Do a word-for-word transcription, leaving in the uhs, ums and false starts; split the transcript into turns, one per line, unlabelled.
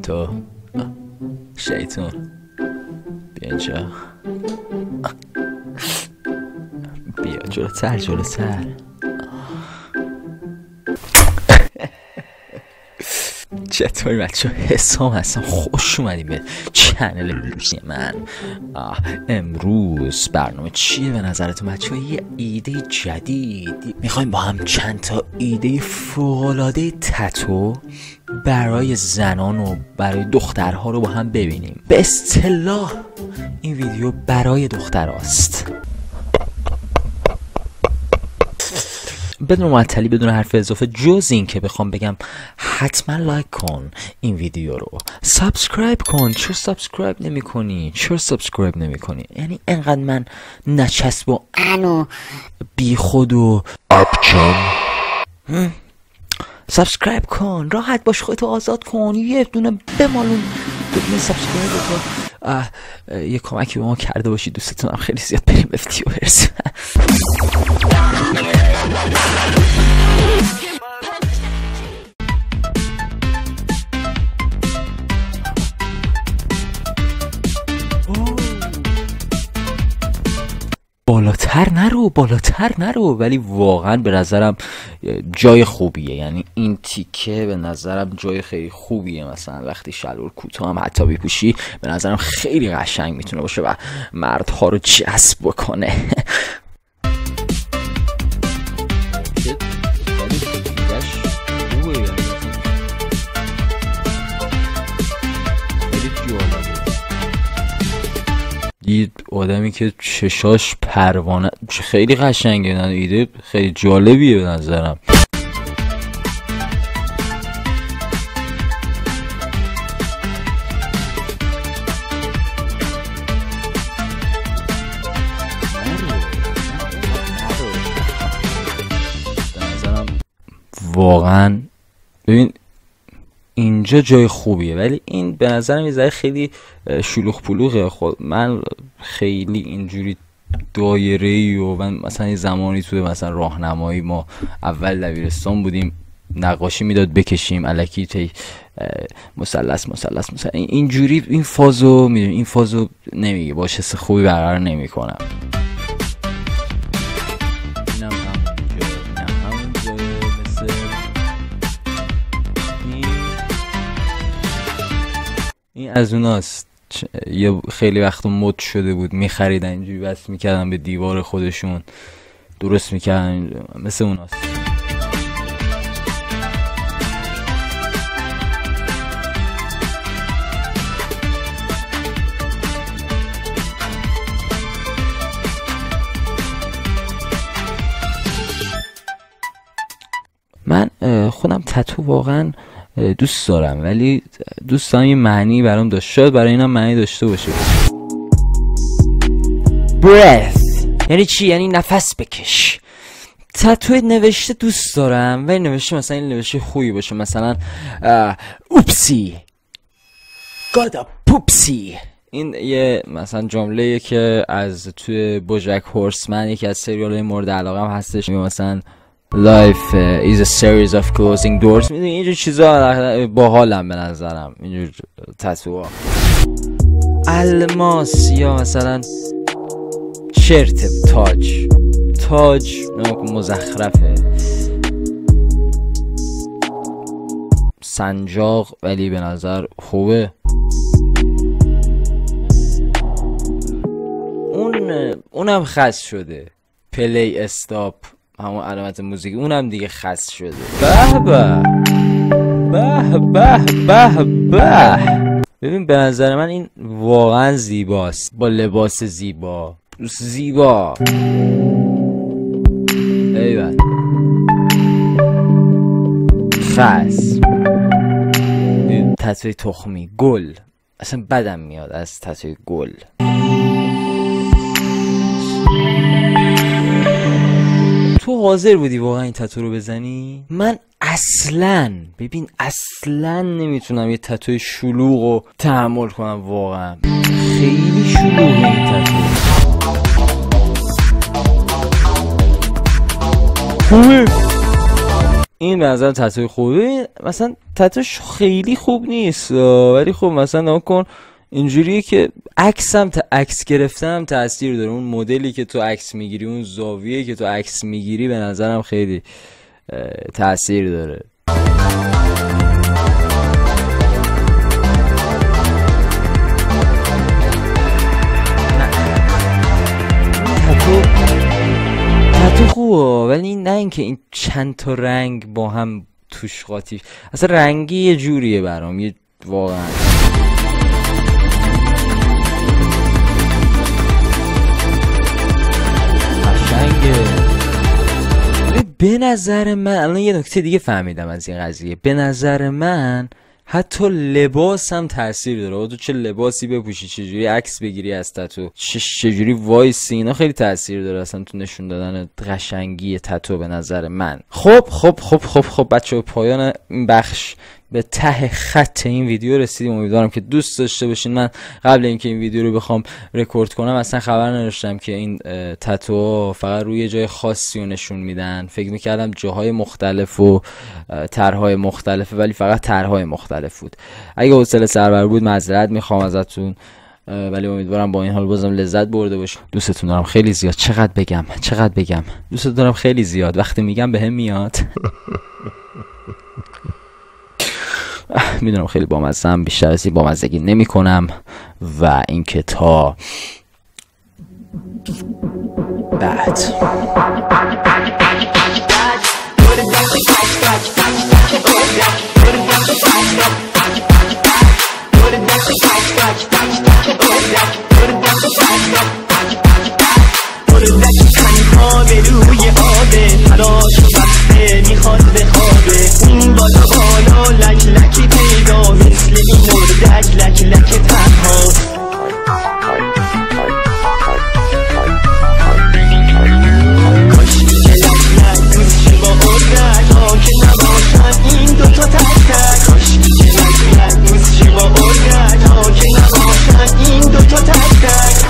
تو شیطون بیا اینجا، بیا جلوتر جلوتر. چطوری بچه ها؟ حسام هستم، خوش اومدیم به چنل لوسی من. امروز برنامه چیه به نظرتون بچه ها؟ یه ایده جدید میخوایم با هم چند تا ایده فوق‌العاده تتو برای زنان و برای دخترها رو با هم ببینیم. به اصطلاح این ویدیو برای دختراست. بدون معطلی، بدون حرف اضافه، جز این که بخوام بگم حتما لایک کن این ویدیو رو، سابسکرایب کن. چرا سابسکرایب نمی کنی؟ چرا سابسکرایب نمی کنی؟ یعنی انقدر من نچسب و انو بی خود و اپچم. سابسکرایب کن، راحت باش، خودتو آزاد کن، یه دونه بمالون بدون سابسکرایب تو. یه کمکی به ما کرده باشید، دوستتونم خیلی زیاد. بریم به ویدیو برسیم. بالاتر نرو، بالاتر نرو، ولی واقعا به نظرم جای خوبیه. یعنی این تیکه به نظرم جای خیلی خوبیه. مثلا وقتی شلوار کوتاه هم حتی بپوشی به نظرم خیلی قشنگ میتونه باشه و مردها رو جذب بکنه. دید آدمی که چشاش پروانه، خیلی قشنگه. نه ایده خیلی جالبیه به نظرم. به نظرم واقعا ببین اینجا جای خوبیه، ولی این به نظرم یه ذره خیلی شلوغ پلوغه. خود من خیلی اینجوری دایره‌ای و من مثلا یه زمانی توی مثلا راهنمایی ما اول دبیرستان بودیم، نقاشی میداد بکشیم الکی تی مثلث مثلث مثلا اینجوری. این فازو میدونی، این فازو نمیگه، باش حس خوبی برقرار نمیکنم. این از اوناست، یه خیلی وقت مد شده بود میخریدن اینجوری بس میکردن به دیوار خودشون، درست میکردن، مثل اوناست. من خودم تتو واقعا دوست دارم، ولی دوست دارم یه معنی برام داشته، شاید برای اینم معنی داشته باشه. breath یعنی چی؟ یعنی نفس بکش. تتو نوشته دوست دارم، ولی نوشته مثلا این نوشته خوبی باشه، مثلا اوپسی گادا پوپسی. این یه مثلا جمله که از توی بوجک هورسمن، یکی از سریال‌های مورد علاقه‌ام هستش، میگه مثلا Life uh, is a series of closing doors. میدونی اینجور چیزا باحالم به نظرم، اینجور تتوها. الماس یا مثلا شرط تاج، تاج مزخرفه. سنجاق ولی به نظر خوبه. اون اونم خاص شده، پلی استاپ، همون علامت موزیک، اونم دیگه خاص شده. به به به به به به. ببین به نظر من این واقعا زیباست، با لباس زیبا، زیبا. ایوان خاص. تتوی تخمی، گل، اصلا بدم میاد از تتوی گل. تو حاضر بودی واقعا این تتو رو بزنی؟ من اصلا ببین اصلا نمیتونم یه تتو شلوغ رو تحمل کنم، واقعا خیلی شلوغه این تتو. خوبه این به نظر تتو خوبه. مثلا تتوش خیلی خوب نیست ولی خب مثلا نگاه کن اینجوریه که عکسم تا عکس گرفتم تاثیر داره. اون مدلی که تو عکس میگیری، اون زاویه که تو عکس میگیری به نظرم خیلی تاثیر داره. تتو تتو خوبه ولی نه اینکه این چند تا رنگ با هم توش قاطی. اصلا رنگی یه جوریه برام، یه واقعا به نظر من. الان یه نکته دیگه فهمیدم از این قضیه. به نظر من حتی لباس هم تاثیر داره. تو چه لباسی بپوشی، چجوری عکس بگیری از تتو، چجوری وایسی، اینا خیلی تاثیر داره اصلا تو نشون دادن قشنگی تتو به نظر من. خب خب خب خب خب بچه، پایان این بخش به ته خط این ویدیو رسیدیم. امیدوارم که دوست داشته باشین. من قبل اینکه این ویدیو رو بخوام رکورد کنم اصلا خبر نداشتم که این تتو فقط روی جای خاصی رو نشون میدن. فکر میکردم جاهای مختلف و طرحهای مختلفه ولی فقط طرحهای مختلف بود. اگه حوصله سربر بود معذرت میخوام ازتون، ولی امیدوارم با این حال بازم لذت برده باشید. دوستتون دارم خیلی زیاد. چقدر بگم چقدر بگم دوستتون دارم خیلی زیاد. وقتی میگم بهم میاد. میدونم خیلی بامزه‌ام، بیشتر از این بامزگی نمی کنم و اینکه تا بعد میخواد بخوابه اون بالا بالا لک لکی پیدا مثل این اردک لک لک تنها کاش میشه لک لک دوست شه با اردک تا که نباشن این دوتا تک تک. کاش میشه لک لک دوست شه با اردک تا که نباشن این دوتا تک تک.